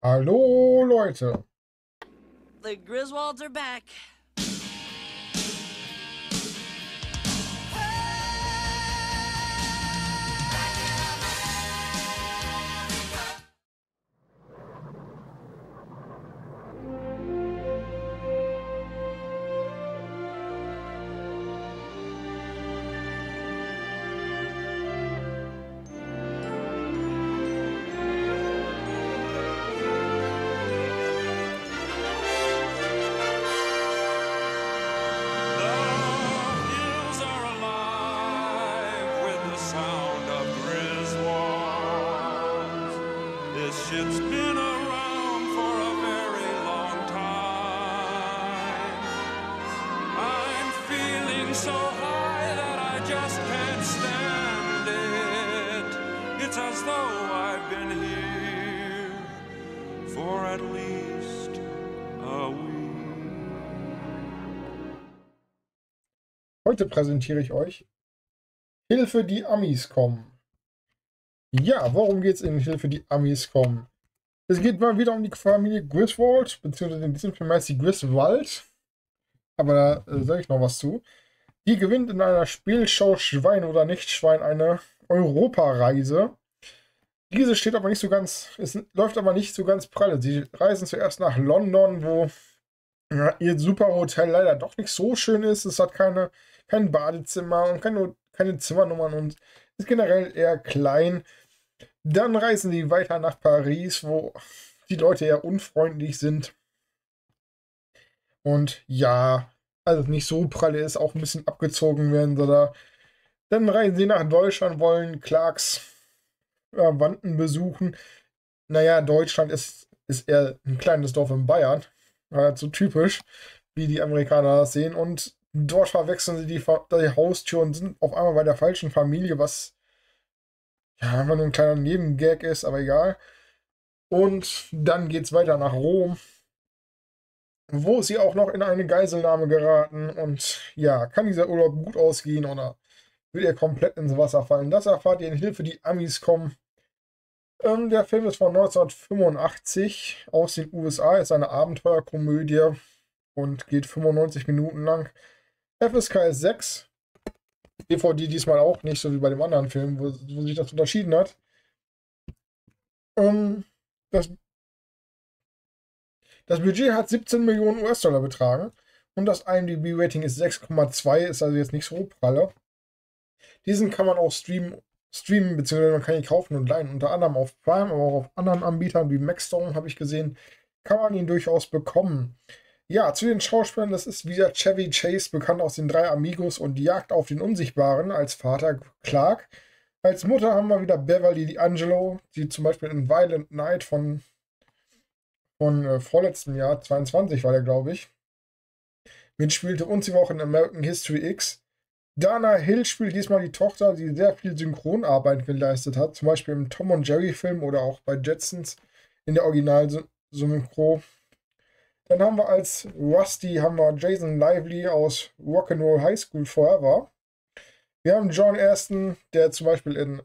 Hallo Leute. The Griswolds are back. Ship's been around for a very long time. I'm feeling so high that I just can't stand it. It's as though I've been here for at least a week. Heute präsentiere ich euch Hilfe, die Amis kommen. Ja, worum geht es in Hilfe, die Amis kommen? Es geht mal wieder um die Familie Griswold, beziehungsweise in diesem Film heißt sie Griswold. Aber da sage ich noch was zu. Die gewinnt in einer Spielshow Schwein oder nicht Schwein eine Europareise. Diese steht aber nicht so ganz, es läuft aber nicht so ganz pralle. Sie reisen zuerst nach London, wo ihr Superhotel leider doch nicht so schön ist. Es hat kein Badezimmer und keine Zimmernummern und ist generell eher klein. Dann reisen sie weiter nach Paris, wo die Leute eher unfreundlich sind. Und ja, also nicht so pralle ist, auch ein bisschen abgezogen werden. Dann reisen sie nach Deutschland, wollen Clarks Verwandten besuchen. Naja, Deutschland ist eher ein kleines Dorf in Bayern. So typisch, wie die Amerikaner das sehen. Und dort verwechseln sie die Haustür und sind auf einmal bei der falschen Familie, was ja einfach nur ein kleiner Nebengag ist, aber egal. Und dann geht es weiter nach Rom, wo sie auch noch in eine Geiselnahme geraten. Und ja, kann dieser Urlaub gut ausgehen oder wird er komplett ins Wasser fallen? Das erfahrt ihr in Hilfe, die Amis kommen. Der Film ist von 1985 aus den USA, ist eine Abenteuerkomödie und geht 95 Minuten lang. FSK ist 6. DVD diesmal auch nicht, so wie bei dem anderen Film, wo sich das unterschieden hat. Das Budget hat 17 Millionen US-Dollar betragen und das IMDb-Rating ist 6,2, ist also jetzt nicht so pralle. Diesen kann man auch streamen, beziehungsweise man kann ihn kaufen und leihen, unter anderem auf Prime, aber auch auf anderen Anbietern wie Maxdome, habe ich gesehen, kann man ihn durchaus bekommen. Ja, zu den Schauspielern, das ist wieder Chevy Chase, bekannt aus den 3 Amigos und die Jagd auf den Unsichtbaren, als Vater Clark. Als Mutter haben wir wieder Beverly D'Angelo, die zum Beispiel in Violent Night von vorletztem Jahr, 22 war der, glaube ich, mitspielte, und sie war auch in American History X. Dana Hill spielt diesmal die Tochter, die sehr viel Synchronarbeit geleistet hat, zum Beispiel im Tom und Jerry Film oder auch bei Jetsons in der Original-Synchro. Dann haben wir als Rusty Jason Lively aus Rock'n'Roll High School Forever. Wir haben John Aston, der zum Beispiel in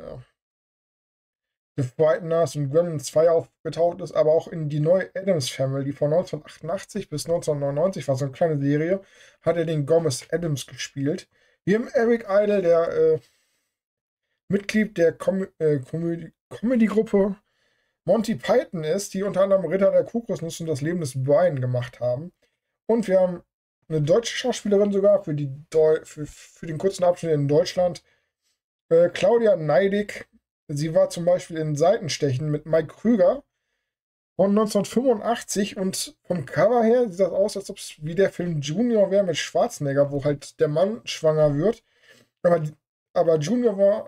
The Frighteners und Gremlins 2 aufgetaucht ist, aber auch in die neue Addams Family von 1988 bis 1999, war so eine kleine Serie, hat er den Gomez Addams gespielt. Wir haben Eric Idle, der Mitglied der Comedy-Gruppe Monty Python ist, die unter anderem Ritter der Kokosnuss und das Leben des Brian gemacht haben. Und wir haben eine deutsche Schauspielerin sogar für den kurzen Abschnitt in Deutschland. Claudia Neidig. Sie war zum Beispiel in Seitenstechen mit Mike Krüger von 1985 und vom Cover her sieht das aus, als ob es wie der Film Junior wäre mit Schwarzenegger, wo halt der Mann schwanger wird. Aber Junior war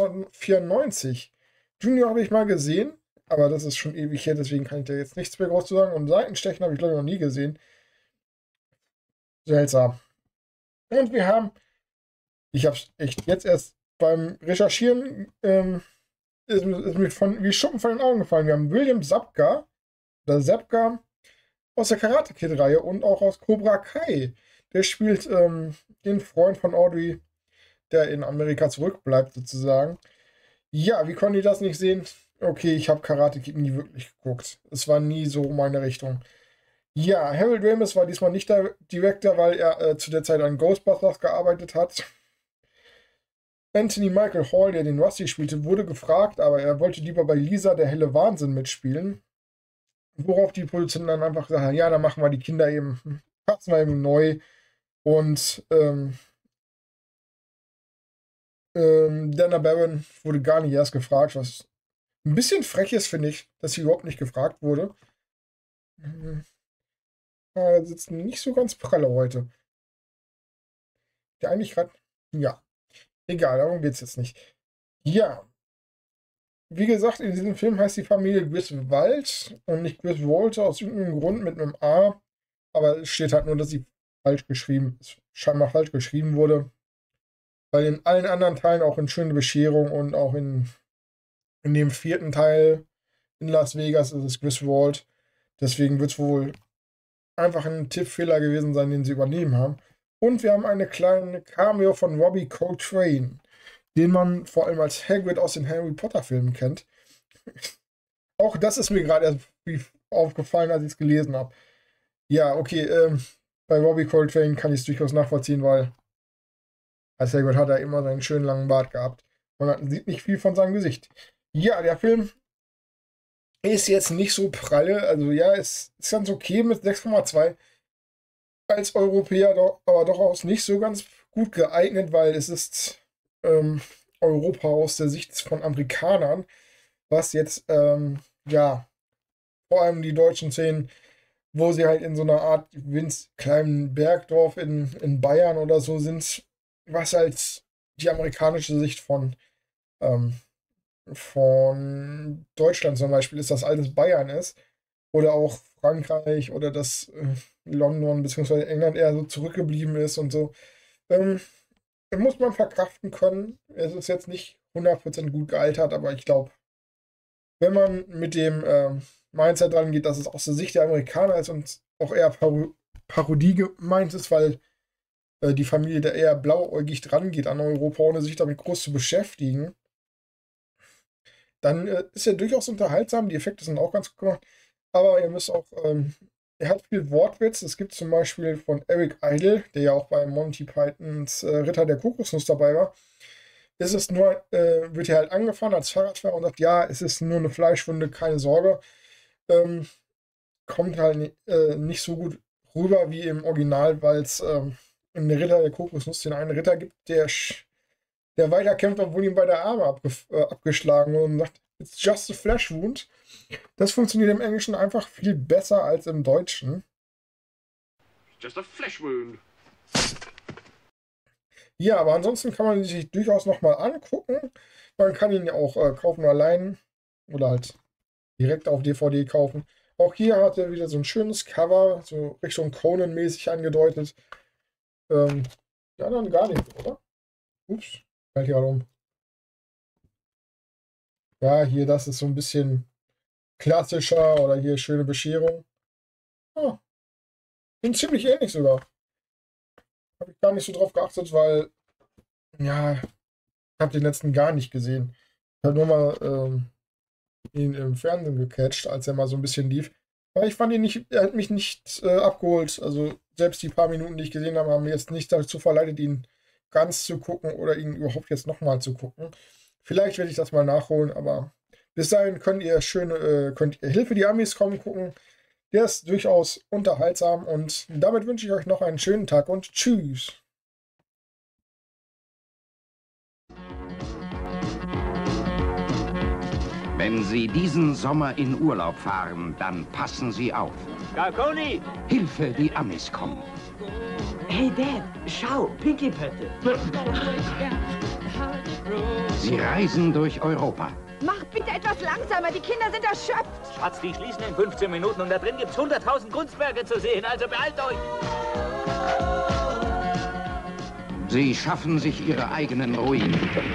1994. Junior habe ich mal gesehen, aber das ist schon ewig her, deswegen kann ich da jetzt nichts mehr groß zu sagen. Und Seitenstechen habe ich, glaube ich, noch nie gesehen. Seltsam. Und ich habe es echt jetzt erst beim Recherchieren, ist mir wie Schuppen von den Augen gefallen. Wir haben William Zabka aus der Karate Kid-Reihe und auch aus Cobra Kai. Der spielt den Freund von Audrey, der in Amerika zurückbleibt, sozusagen. Ja, wie konnte ich das nicht sehen? okay, ich habe Karate Kid nie wirklich geguckt. Es war nie so meine Richtung. Ja, Harold Ramis war diesmal nicht der Director, weil er zu der Zeit an Ghostbusters gearbeitet hat. Anthony Michael Hall, der den Rusty spielte, wurde gefragt, aber er wollte lieber bei Lisa, der helle Wahnsinn, mitspielen. Worauf die Produzenten dann einfach gesagt haben, ja, dann machen wir die Kinder eben, passen wir eben neu. Und Dana Barron wurde gar nicht erst gefragt, was ein bisschen frech ist, finde ich, dass sie überhaupt nicht gefragt wurde. Da sitzen nicht so ganz pralle heute. Der eigentlich gerade, ja, egal, darum geht es jetzt nicht. Ja, wie gesagt, in diesem Film heißt die Familie Griswold und nicht Griswold aus irgendeinem Grund mit einem A, aber es steht halt nur, dass sie scheinbar falsch geschrieben wurde. Weil in allen anderen Teilen, auch in Schöne Bescherung und auch in dem 4. Teil in Las Vegas ist es Griswold. Deswegen wird es wohl einfach ein Tippfehler gewesen sein, den sie übernehmen haben. Und wir haben eine kleine Cameo von Robbie Coltrane, den man vor allem als Hagrid aus den Harry Potter Filmen kennt. Auch das ist mir gerade erst aufgefallen, als ich es gelesen habe. Ja, okay, bei Robbie Coltrane kann ich es durchaus nachvollziehen, weil als Hagrid hat er immer seinen schönen langen Bart gehabt. Man sieht nicht viel von seinem Gesicht. Ja, der Film ist jetzt nicht so pralle. Also ja, ist ganz okay mit 6,2. Als Europäer aber doch auch nicht so ganz gut geeignet, weil es ist Europa aus der Sicht von Amerikanern, was jetzt, ja, vor allem die deutschen Szenen, wo sie halt in so einer Art kleinen Bergdorf in Bayern oder so sind, was halt die amerikanische Sicht von Deutschland zum Beispiel ist, dass alles Bayern ist. Oder auch Frankreich oder dass London bzw. England eher so zurückgeblieben ist und so. Muss man verkraften können. Es ist jetzt nicht 100% gut gealtert, aber ich glaube, wenn man mit dem Mindset dran geht, dass es aus der Sicht der Amerikaner ist und auch eher Parodie gemeint ist, weil die Familie da eher blauäugig dran geht an Europa, ohne sich damit groß zu beschäftigen, dann ist er durchaus unterhaltsam. Die Effekte sind auch ganz gut gemacht. Aber ihr müsst auch, er hat viel Wortwitz. Es gibt zum Beispiel von Eric Idle, der ja auch bei Monty Pythons Ritter der Kokosnuss dabei war. Wird er halt angefahren als Fahrradfahrer und sagt, ja, es ist nur eine Fleischwunde, keine Sorge. Kommt halt nicht so gut rüber wie im Original, weil es in der Ritter der Kokosnuss den einen Ritter gibt, der weiterkämpft, obwohl ihm beide Arme abgeschlagen wurden und sagt, it's just a flesh wound. Das funktioniert im Englischen einfach viel besser als im Deutschen. Just a flesh wound. Ja, aber ansonsten kann man sich durchaus nochmal angucken. Man kann ihn ja auch kaufen allein oder halt direkt auf DVD kaufen. Auch hier hat er wieder so ein schönes Cover, so Richtung Conan-mäßig angedeutet. Ja, dann gar nicht, oder? Ups, fällt hier um. Ja, hier, das ist so ein bisschen klassischer oder hier Schöne Bescherung. Ah, sind ziemlich ähnlich sogar. Habe ich gar nicht so drauf geachtet, weil, ja, ich habe den letzten gar nicht gesehen. Ich habe nur mal ihn im Fernsehen gecatcht, als er mal so ein bisschen lief. Aber ich fand ihn nicht, er hat mich nicht abgeholt. Also selbst die paar Minuten, die ich gesehen habe, haben mir jetzt nicht dazu verleitet, ihn ganz zu gucken oder ihn überhaupt jetzt nochmal zu gucken. Vielleicht werde ich das mal nachholen, aber bis dahin könnt ihr Hilfe die Amis kommen gucken. Der ist durchaus unterhaltsam und damit wünsche ich euch noch einen schönen Tag und tschüss. Wenn Sie diesen Sommer in Urlaub fahren, dann passen Sie auf. Garconi! Hilfe, die Amis kommen. Hey Dad, schau, Pinkelpötte. Sie reisen durch Europa. Mach bitte etwas langsamer, die Kinder sind erschöpft. Schatz, die schließen in 15 Minuten und da drin gibt's 100.000 Kunstwerke zu sehen, also beeilt euch. Sie schaffen sich ihre eigenen Ruinen.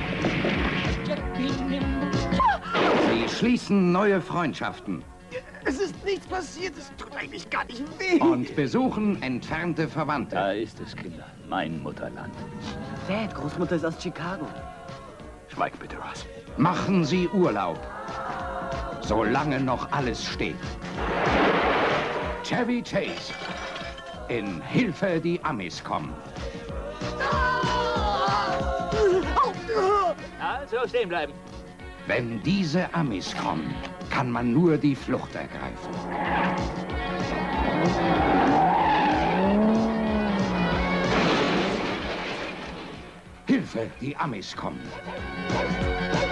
Sie schließen neue Freundschaften. Es ist nichts passiert, es tut eigentlich gar nicht weh. Und besuchen entfernte Verwandte. Da ist es, Kinder, mein Mutterland. Dad, Großmutter ist aus Chicago. Schweig bitte, Russ. Machen Sie Urlaub. solange noch alles steht. Chevy Chase. In Hilfe, die Amis kommen. Also stehen bleiben. Wenn diese Amis kommen, kann man nur die Flucht ergreifen. Hilfe, die Amis kommen.